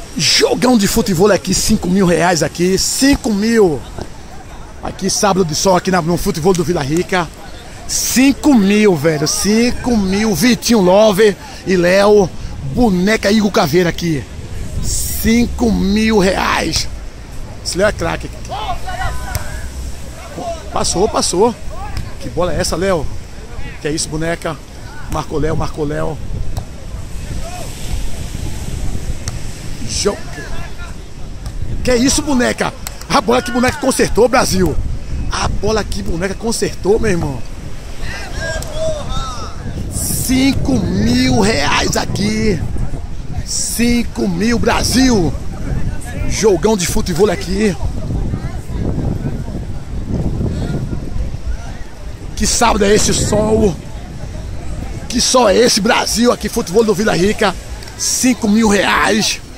Jogão de futebol aqui, 5 mil reais aqui, 5 mil. Aqui, sábado de sol, aqui no futebol do Vila Rica. 5 mil, velho, 5 mil. Vitinho Love e Léo, boneca Igor Caveira aqui. 5 mil reais. Esse Léo é craque. Passou. Que bola é essa, Léo? Que é isso, boneca? Marcou Léo. Que é isso, boneca? A bola que boneca consertou, Brasil. A bola que boneca consertou, meu irmão. 5 mil reais aqui. 5 mil, Brasil. Jogão de futebol aqui. Que sábado é esse, sol? Que sol é esse, Brasil? Aqui, futebol do Vila Rica. 5 mil reais.